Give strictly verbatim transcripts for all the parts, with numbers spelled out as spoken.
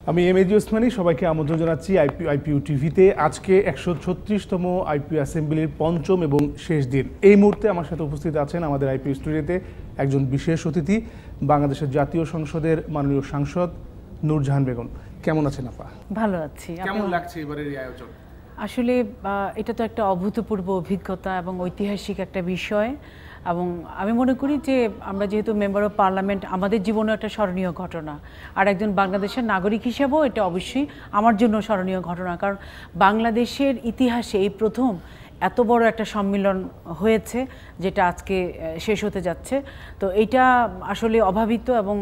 আমি M AG Osmani সবাইকে আমন্ত্রণ জানাচ্ছি আইপি আইপিইউ টিভিতে। আজকে একশো ছত্রিশতম আইপিইউ অ্যাসেম্বলির পঞ্চম এবং শেষ দিন। এই মুহূর্তে আমার সাথে উপস্থিত আছেন আমাদের আইপিইউ স্টুডিওতে একজন বিশেষ অতিথি, বাংলাদেশের জাতীয় সংসদের মাননীয় সাংসদ নূরজাহান বেগম। কেমন আছেন আপা? ভালো আছি। কেমন লাগছে এবারের এই আয়োজন? আসলে এটা তো একটা অভূতপূর্ব অভিজ্ঞতা এবং ঐতিহাসিক একটা বিষয়, এবং আমি মনে করি যে আমরা যেহেতু মেম্বার অফ পার্লামেন্ট, আমাদের জীবনেও একটা স্মরণীয় ঘটনা, আর একজন বাংলাদেশের নাগরিক হিসেবেও এটা অবশ্যই আমার জন্য স্মরণীয় ঘটনা। কারণ বাংলাদেশের ইতিহাসে এই প্রথম এত বড় একটা সম্মিলন হয়েছে যেটা আজকে শেষ হতে যাচ্ছে। তো এইটা আসলে অভাবিত, এবং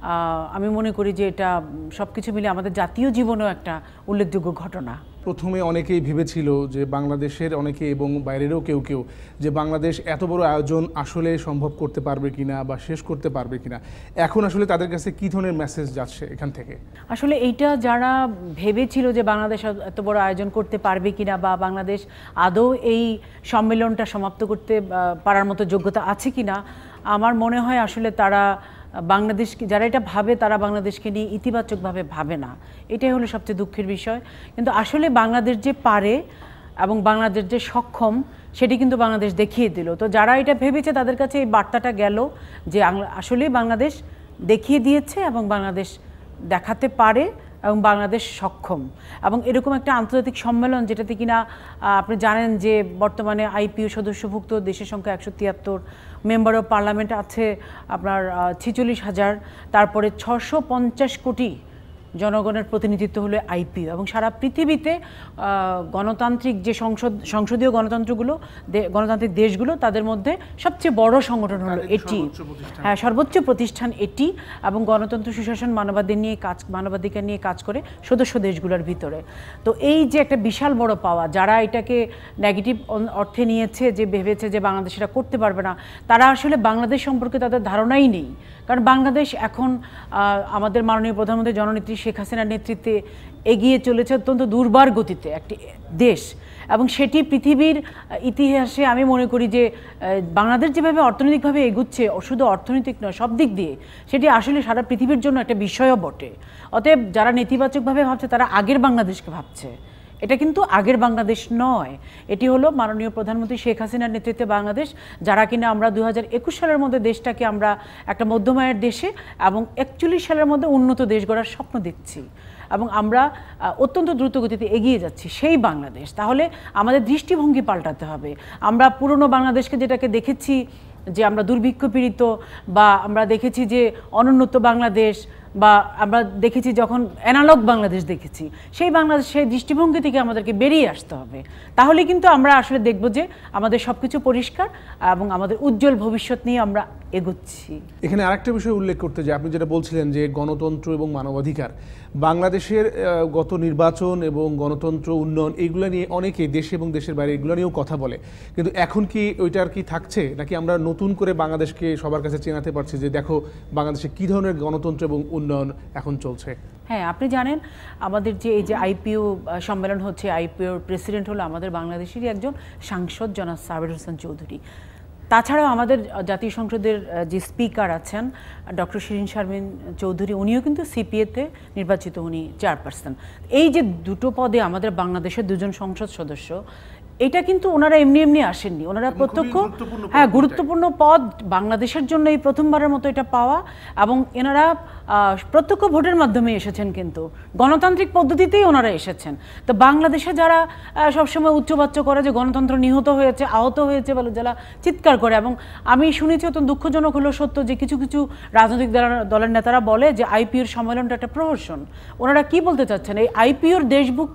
আমি মনে করি যে এটা সব কিছু মিলে আমাদের জাতীয় জীবনেও একটা উল্লেখযোগ্য ঘটনা। প্রথমে অনেকেই ভেবেছিল যে বাংলাদেশের অনেকে এবং বাইরেরও কেউ কেউ যে বাংলাদেশ এত বড় আয়োজন আসলে সম্ভব করতে পারবে কিনা বা শেষ করতে পারবে কিনা। এখন আসলে তাদের কাছে কী ধরনের মেসেজ যাচ্ছে এখান থেকে? আসলে এইটা যারা ভেবেছিল যে বাংলাদেশ এত বড় আয়োজন করতে পারবে কিনা বা বাংলাদেশ আদৌ এই সম্মেলনটা সমাপ্ত করতে পারার মতো যোগ্যতা আছে কিনা, আমার মনে হয় আসলে তারা বাংলাদেশকে, যারা এটা ভাবে তারা বাংলাদেশকে নিয়ে ইতিবাচকভাবে ভাবে না। এটাই হলো সবচেয়ে দুঃখের বিষয়। কিন্তু আসলে বাংলাদেশ যে পারে এবং বাংলাদেশ যে সক্ষম সেটি কিন্তু বাংলাদেশ দেখিয়ে দিল। তো যারা এটা ভেবেছে তাদের কাছে এই বার্তাটা গেল যে আসলে বাংলাদেশ দেখিয়ে দিয়েছে এবং বাংলাদেশ দেখাতে পারে এবং বাংলাদেশ সক্ষম। এবং এরকম একটা আন্তর্জাতিক সম্মেলন যেটাতে কিনা আপনি জানেন যে বর্তমানে আইপিইউ সদস্যভুক্ত দেশের সংখ্যা একশো তিয়াত্তর, মেম্বার অফ পার্লামেন্ট আছে আপনার ছেচল্লিশ হাজার, তারপরে ছশো পঞ্চাশ কোটি জনগণের প্রতিনিধিত্ব হলো আইপিইউ, এবং সারা পৃথিবীতে গণতান্ত্রিক যে সংসদ সংসদীয় গণতন্ত্রগুলো গণতান্ত্রিক দেশগুলো তাদের মধ্যে সবচেয়ে বড় সংগঠন হলো এটি, হ্যাঁ সর্বোচ্চ প্রতিষ্ঠান এটি, এবং গণতন্ত্র সুশাসন মানবাধিকার নিয়ে কাজ মানবাধিকার নিয়ে কাজ করে সদস্য দেশগুলোর ভিতরে। তো এই যে একটা বিশাল বড় পাওয়া, যারা এটাকে নেগেটিভ অর্থে নিয়েছে, যে ভেবেছে যে বাংলাদেশ এটা করতে পারবে না, তারা আসলে বাংলাদেশ সম্পর্কে তাদের ধারণাই নেই। কারণ বাংলাদেশ এখন আমাদের মাননীয় প্রধানমন্ত্রী জননেত্রী শেখ হাসিনার নেতৃত্বে এগিয়ে চলেছে অত্যন্ত দুর্বার গতিতে একটি দেশ, এবং সেটি পৃথিবীর ইতিহাসে আমি মনে করি যে বাংলাদেশ যেভাবে অর্থনৈতিকভাবে এগুচ্ছে, শুধু অর্থনৈতিক নয় সব দিক দিয়ে, সেটি আসলে সারা পৃথিবীর জন্য একটা বিষয়ও বটে। অতএব যারা নেতিবাচকভাবে ভাবছে তারা আগের বাংলাদেশকে ভাবছে, এটা কিন্তু আগের বাংলাদেশ নয়। এটি হলো মাননীয় প্রধানমন্ত্রী শেখ হাসিনার নেতৃত্বে বাংলাদেশ, যারা কিনা আমরা দু হাজার একুশ সালের মধ্যে দেশটাকে আমরা একটা মধ্যমায়ের দেশে এবং একচল্লিশ সালের মধ্যে উন্নত দেশ গড়ার স্বপ্ন দেখছি, এবং আমরা অত্যন্ত দ্রুত গতিতে এগিয়ে যাচ্ছি সেই বাংলাদেশ। তাহলে আমাদের দৃষ্টিভঙ্গি পাল্টাতে হবে। আমরা পুরনো বাংলাদেশকে যেটাকে দেখেছি যে আমরা দুর্ভিক্ষ পীড়িত, বা আমরা দেখেছি যে অনুন্নত বাংলাদেশ, বা আমরা দেখেছি যখন অ্যানালগ বাংলাদেশ দেখেছি, সেই বাংলাদেশ সেই দৃষ্টিভঙ্গি থেকে আমাদেরকে বেরিয়ে আসতে হবে। তাহলে কিন্তু আমরা আসলে দেখব যে আমাদের সব কিছু পরিষ্কার এবং আমাদের উজ্জ্বল ভবিষ্যৎ নিয়ে আমরা এগোচ্ছি। এখানে আরেকটা বিষয় উল্লেখ করতে যে আপনি যেটা বলছিলেন যে গণতন্ত্র এবং মানবাধিকার, বাংলাদেশের গত নির্বাচন এবং গণতন্ত্র উন্নয়ন এইগুলো নিয়ে অনেকে দেশে এবং দেশের বাইরে এগুলো নিয়েও কথা বলে, কিন্তু এখন কি ওইটার কি থাকছে, নাকি আমরা নতুন করে বাংলাদেশকে সবার কাছে চেনাতে পারছি যে দেখো বাংলাদেশে কী ধরনের গণতন্ত্র এবং উন্নয়ন এখন চলছে? হ্যাঁ, আপনি জানেন আমাদের যে এই যে আইপিইউ সম্মেলন হচ্ছে, আইপিইউর প্রেসিডেন্ট হলো আমাদের বাংলাদেশেরই একজন সাংসদ জনাব সাবের হোসেন চৌধুরী। তাছাড়াও আমাদের জাতীয় সংসদের যে স্পিকার আছেন ডক্টর শিরিন শারমিন চৌধুরী, উনিও কিন্তু সিপিএতে নির্বাচিত, উনি চেয়ারপারসন। এই যে দুটো পদে আমাদের বাংলাদেশের দুজন সংসদ সদস্য, এটা কিন্তু ওনারা এমনি এমনি আসেননি, ওনারা প্রত্যক্ষ, হ্যাঁ গুরুত্বপূর্ণ পদ বাংলাদেশের জন্য এই প্রথমবারের মতো এটা পাওয়া, এবং এনারা প্রত্যক্ষ ভোটের মাধ্যমে এসেছেন, কিন্তু গণতান্ত্রিক পদ্ধতিতেই ওনারা এসেছেন। তো বাংলাদেশে যারা সবসময় উচ্চবাচ্য করে যে গণতন্ত্র নিহত হয়েছে, আহত হয়েছে বলে যারা চিৎকার করে, এবং আমি শুনেছি অত্যন্ত দুঃখজনক হলো সত্য যে কিছু কিছু রাজনৈতিক দলের নেতারা বলে যে আইপিইউর সম্মেলনটা একটা প্রহসন। ওনারা কি বলতে চাচ্ছেন? এই আইপিইউর দেশভুক্ত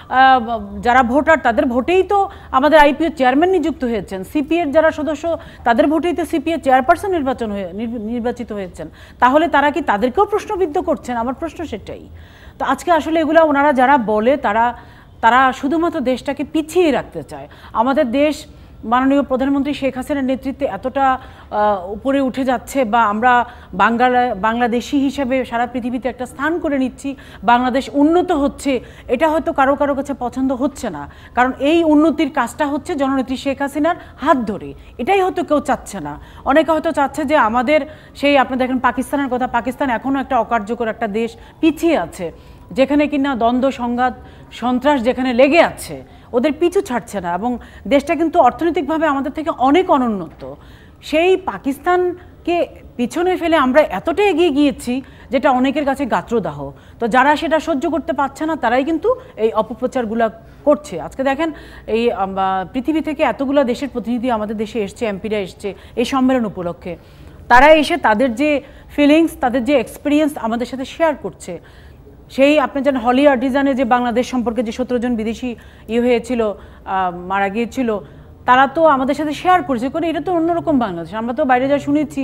যারা ভোটার তাদের ভোটেই তো আমাদের আইপিইউ চেয়ারম্যান নিযুক্ত হয়েছেন, সিপিএর যারা সদস্য তাদের ভোটেই তো সিপিএ চেয়ারপারসন নির্বাচন হয়ে নির্বাচিত হয়েছেন। তাহলে তারা কি তাদেরকেও প্রশ্নবিদ্ধ করছেন? আমার প্রশ্ন সেটাই। তো আজকে আসলে এগুলো ওনারা যারা বলে তারা তারা শুধুমাত্র দেশটাকে পিছিয়ে রাখতে চায়। আমাদের দেশ মাননীয় প্রধানমন্ত্রী শেখ হাসিনার নেতৃত্বে এতটা উপরে উঠে যাচ্ছে, বা আমরা বাংলা বাংলাদেশি হিসেবে সারা পৃথিবীতে একটা স্থান করে নিচ্ছি, বাংলাদেশ উন্নত হচ্ছে, এটা হয়তো কারো কারো কাছে পছন্দ হচ্ছে না। কারণ এই উন্নতির কাজটা হচ্ছে জননেত্রী শেখ হাসিনার হাত ধরে, এটাই হয়তো কেউ চাচ্ছে না। অনেকে হয়তো চাচ্ছে যে আমাদের সেই, আপনি দেখেন পাকিস্তানের কথা, পাকিস্তান এখনও একটা অকার্যকর একটা দেশ, পিছিয়ে আছে। যেখানে কিনা দ্বন্দ্ব সংঘাত সন্ত্রাস যেখানে লেগে আছে, ওদের পিছু ছাড়ছে না, এবং দেশটা কিন্তু অর্থনৈতিকভাবে আমাদের থেকে অনেক অনুন্নত। সেই পাকিস্তানকে পিছনে ফেলে আমরা এতটা এগিয়ে গিয়েছি যেটা অনেকের কাছে গাত্রদাহ। তো যারা সেটা সহ্য করতে পারছে না তারাই কিন্তু এই অপপ্রচারগুলো করছে। আজকে দেখেন এই পৃথিবী থেকে এতগুলো দেশের প্রতিনিধি আমাদের দেশে এসছে, এমপিরা এসছে এই সম্মেলন উপলক্ষে। তারা এসে তাদের যে ফিলিংস, তাদের যে এক্সপিরিয়েন্স আমাদের সাথে শেয়ার করছে। সেই আপনি জানেন হলি আর্টিজানে যে বাংলাদেশ সম্পর্কে যে সতেরো জন বিদেশি ইয়ে হয়েছিল, মারা গিয়েছিল, তারা তো আমাদের সাথে শেয়ার করছে কারণ এটা তো অন্যরকম বাংলাদেশ। আমরা তো বাইরে যা শুনেছি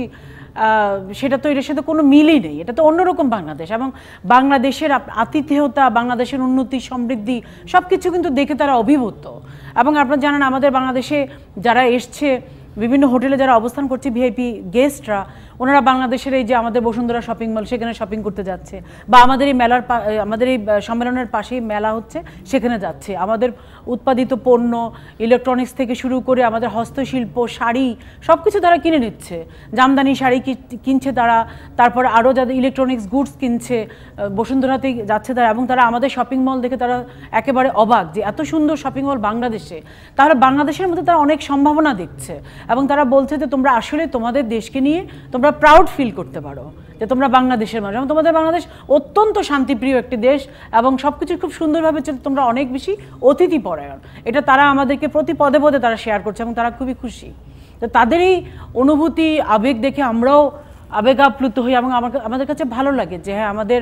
সেটা তো এটার সাথে কোনো মিলই নেই, এটা তো অন্যরকম বাংলাদেশ। এবং বাংলাদেশের আতিথেয়তা, বাংলাদেশের উন্নতি, সমৃদ্ধি সব কিছু কিন্তু দেখে তারা অভিভূত। এবং আপনারা জানেন আমাদের বাংলাদেশে যারা এসছে, বিভিন্ন হোটেলে যারা অবস্থান করছে ভিআইপি গেস্টরা, ওনারা বাংলাদেশের এই যে আমাদের বসুন্ধরা শপিং মল সেখানে শপিং করতে যাচ্ছে, বা আমাদের এই মেলার আমাদের এই সম্মেলনের পাশেই মেলা হচ্ছে সেখানে যাচ্ছে। আমাদের উৎপাদিত পণ্য, ইলেকট্রনিক্স থেকে শুরু করে আমাদের হস্তশিল্প, শাড়ি সব কিছু তারা কিনে নিচ্ছে। জামদানি শাড়ি কিনছে তারা, তারপর আরও যাদের ইলেকট্রনিক্স গুডস কিনছে, বসুন্ধরাতে যাচ্ছে তারা, এবং তারা আমাদের শপিং মল দেখে তারা একেবারে অবাক যে এত সুন্দর শপিং মল বাংলাদেশে। তাহলে বাংলাদেশের মধ্যে তারা অনেক সম্ভাবনা দেখছে, এবং তারা বলছে যে তোমরা আসলে তোমাদের দেশকে নিয়ে তোমরা প্রাউড ফিল করতে পারো যে তোমরা বাংলাদেশের মানুষ, এবং তোমাদের বাংলাদেশ অত্যন্ত শান্তিপ্রিয় একটি দেশ, এবং সব কিছু খুব সুন্দরভাবে চলে, তোমরা অনেক বেশি অতিথি পরায়ণ। এটা তারা আমাদেরকে প্রতি পদে পদে তারা শেয়ার করছে, এবং তারা খুবই খুশি। তো তাদের এই অনুভূতি, আবেগ দেখে আমরাও আবেগ আপ্লুত হই, এবং আমাকে আমাদের কাছে ভালো লাগে যে হ্যাঁ, আমাদের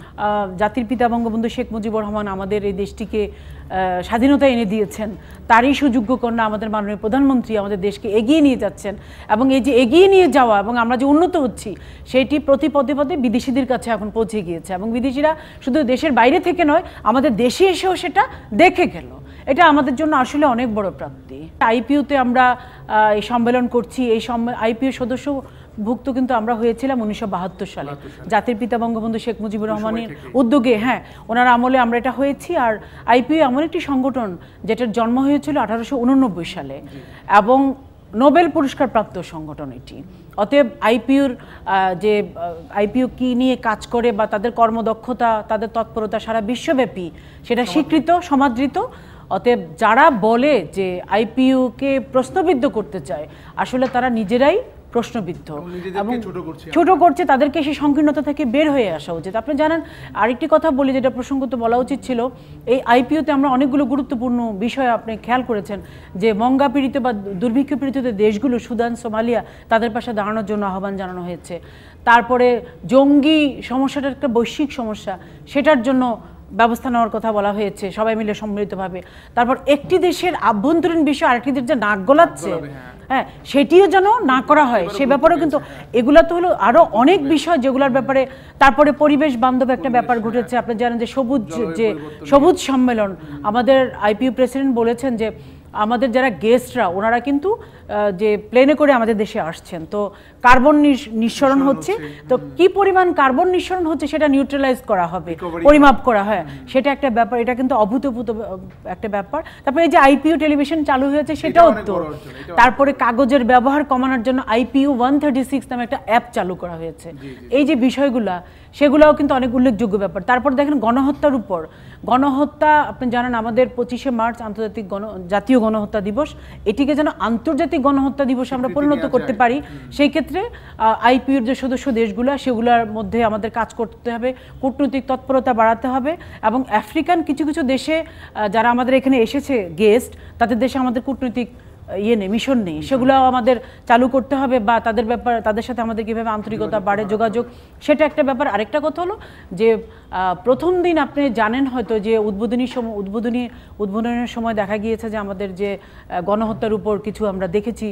জাতির পিতা বঙ্গবন্ধু শেখ মুজিবুর রহমান আমাদের এই দেশটিকে স্বাধীনতা এনে দিয়েছেন, তারই সুযোগ্য কন্যা আমাদের মাননীয় প্রধানমন্ত্রী আমাদের দেশকে এগিয়ে নিয়ে যাচ্ছেন। এবং এই যে এগিয়ে নিয়ে যাওয়া এবং আমরা যে উন্নত হচ্ছি সেটি প্রতি পদে পদে বিদেশিদের কাছে এখন পৌঁছে গিয়েছে, এবং বিদেশিরা শুধু দেশের বাইরে থেকে নয় আমাদের দেশে এসেও সেটা দেখে গেল। এটা আমাদের জন্য আসলে অনেক বড় প্রাপ্তি। আইপিইউতে আমরা এই সম্মেলন করছি, এই আইপিইউ সদস্য ভুক্ত কিন্তু আমরা হয়েছিলাম উনিশশো বাহাত্তর সালে জাতির পিতা বঙ্গবন্ধু শেখ মুজিবুর রহমানের উদ্যোগে। হ্যাঁ, ওনার আমলে আমরা এটা হয়েছি। আর আইপিইউ এমন একটি সংগঠন যেটার জন্ম হয়েছিল আঠারোশো উননব্বই সালে, এবং নোবেল পুরস্কার প্রাপ্ত সংগঠন এটি। অতএব আইপিইউর যে আইপিইউ কি নিয়ে কাজ করে বা তাদের কর্মদক্ষতা, তাদের তৎপরতা সারা বিশ্বব্যাপী সেটা স্বীকৃত, সমাদৃত। অতএব যারা বলে যে আইপিইউকে প্রশ্নবিদ্ধ করতে চায়, আসলে তারা নিজেরাই প্রশ্নবিদ্ধ এবং ছোট করছে, তাদেরকে সেই সংকীর্ণতা থেকে বের হয়ে আসা উচিত। আপনি জানেন, আরেকটি কথা বলি যেটা প্রসঙ্গত বলা উচিত ছিল, এই আইপিইউতে আমরা অনেকগুলো গুরুত্বপূর্ণ বিষয় আপনি খেয়াল করেছেন যে মঙ্গা পীড়িত বা দুর্ভিক্ষ পীড়িত দেশগুলো, সুদান, সোমালিয়া, তাদের পাশে দাঁড়ানোর জন্য আহ্বান জানানো হয়েছে। তারপরে জঙ্গি সমস্যাটা একটা বৈশ্বিক সমস্যা, সেটার জন্য ব্যবস্থা নেওয়ার কথা বলা হয়েছে সবাই মিলে সম্মিলিতভাবে। তারপর একটি দেশের আভ্যন্তরীণ বিষয় আরেকটি দেশ যে নাক গলাচ্ছে, হ্যাঁ, সেটিও যেন না করা হয়, সে ব্যাপারেও কিন্তু এগুলা তো হলো আরো অনেক বিষয় যেগুলোর ব্যাপারে। তারপরে পরিবেশ বান্ধব একটা ব্যাপার ঘটেছে, আপনি জানেন যে সবুজ যে সবুজ সম্মেলন, আমাদের আইপিইউ প্রেসিডেন্ট বলেছেন যে আমাদের যারা গেস্টরা ওনারা কিন্তু যে প্লেনে করে আমাদের দেশে আসছেন, তো কার্বন নিঃসরণ হচ্ছে, তো কি পরিমাণ কার্বন নিঃসরণ হচ্ছে সেটা নিউট্রালাইজ করা হবে, পরিমাপ করা হয়, সেটা একটা ব্যাপার। এটা কিন্তু অভূতপূর্ব একটা ব্যাপার। তারপরে এই যে আইপিইউ টেলিভিশন চালু হয়েছে সেটাও তো। তারপরে কাগজের ব্যবহার কমানোর জন্য আইপিইউ ওয়ান থার্টি সিক্স নামে একটা অ্যাপ চালু করা হয়েছে। এই যে বিষয়গুলা, সেগুলোও কিন্তু অনেক উল্লেখযোগ্য ব্যাপার। তারপর দেখেন গণহত্যার উপর, গণহত্যা আপনি জানেন আমাদের পঁচিশে মার্চ আন্তর্জাতিক গণ জাতীয় গণহত্যা দিবস, এটিকে যেন আন্তর্জাতিক গণহত্যা দিবস আমরা পরিণত করতে পারি, সেই ক্ষেত্রে আইপিইউর যে সদস্য দেশগুলো সেগুলোর মধ্যে আমাদের কাজ করতে হবে, কূটনৈতিক তৎপরতা বাড়াতে হবে, এবং আফ্রিকান কিছু কিছু দেশে যারা আমাদের এখানে এসেছে গেস্ট, তাদের দেশে আমাদের কূটনৈতিক ইয়ে নেই, মিশন নেই, সেগুলো আমাদের চালু করতে হবে, বা তাদের ব্যাপার তাদের সাথে আমাদের কীভাবে আন্তরিকতা বাড়ে, যোগাযোগ, সেটা একটা ব্যাপার। আরেকটা কথা হলো যে প্রথম দিন আপনি জানেন হয়তো যে উদ্বোধনী সময় উদ্বোধনী উদ্বোধনের সময় দেখা গিয়েছে যে আমাদের যে গণহত্যার উপর কিছু আমরা দেখেছি,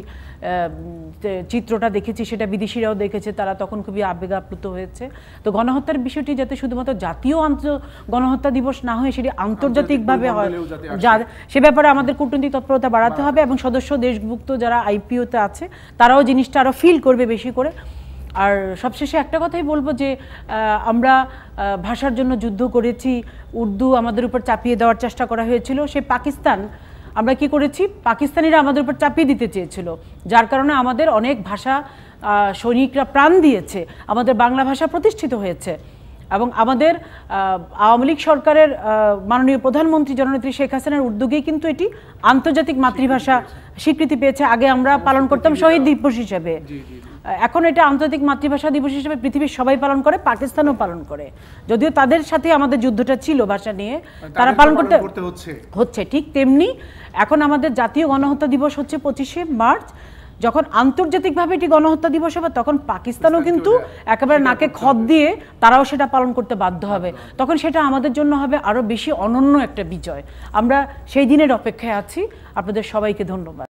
চিত্রটা দেখেছি, সেটা বিদেশিরাও দেখেছে, তারা তখন খুবই আবেগ আপ্লুত হয়েছে। তো গণহত্যার বিষয়টি যাতে শুধুমাত্র জাতীয় গণহত্যা দিবস না হয়ে সেটি আন্তর্জাতিকভাবে হয়, যা সে ব্যাপারে আমাদের কূটনৈতিক তৎপরতা বাড়াতে হবে, এবং সদস্য দেশভুক্ত যারা আইপিইউতে আছে তারাও জিনিসটা আরও ফিল করবে বেশি করে। আর সবশেষে একটা কথাই বলবো যে আমরা ভাষার জন্য যুদ্ধ করেছি, উর্দু আমাদের উপর চাপিয়ে দেওয়ার চেষ্টা করা হয়েছিল, সে পাকিস্তান আমরা কি করেছি, পাকিস্তানিরা আমাদের উপর চাপিয়ে দিতে চেয়েছিল, যার কারণে আমাদের অনেক ভাষা সৈনিকরা প্রাণ দিয়েছে, আমাদের বাংলা ভাষা প্রতিষ্ঠিত হয়েছে। এবং আমাদের আওয়ামী লীগ সরকারের মাননীয় প্রধানমন্ত্রী জননেত্রী শেখ হাসিনার উদ্যোগেই কিন্তু এটি আন্তর্জাতিক মাতৃভাষা স্বীকৃতি পেয়েছে। আগে আমরা পালন করতাম শহীদ দিবস হিসেবে, এখন এটা আন্তর্জাতিক মাতৃভাষা দিবস হিসেবে পৃথিবীর সবাই পালন করে, পাকিস্তানও পালন করে। যদিও তাদের সাথে আমাদের যুদ্ধটা ছিল ভাষা নিয়ে, তারা পালন করতে হচ্ছে। ঠিক তেমনি এখন আমাদের জাতীয় গণহত্যা দিবস হচ্ছে পঁচিশে মার্চ। যখন আন্তর্জাতিকভাবে এটি গণহত্যা দিবস হবে তখন পাকিস্তানও কিন্তু একেবারে নাকে খত দিয়ে তারাও সেটা পালন করতে বাধ্য হবে। তখন সেটা আমাদের জন্য হবে আরো বেশি অনন্য একটা বিজয়। আমরা সেই দিনের অপেক্ষায় আছি। আপনাদের সবাইকে ধন্যবাদ।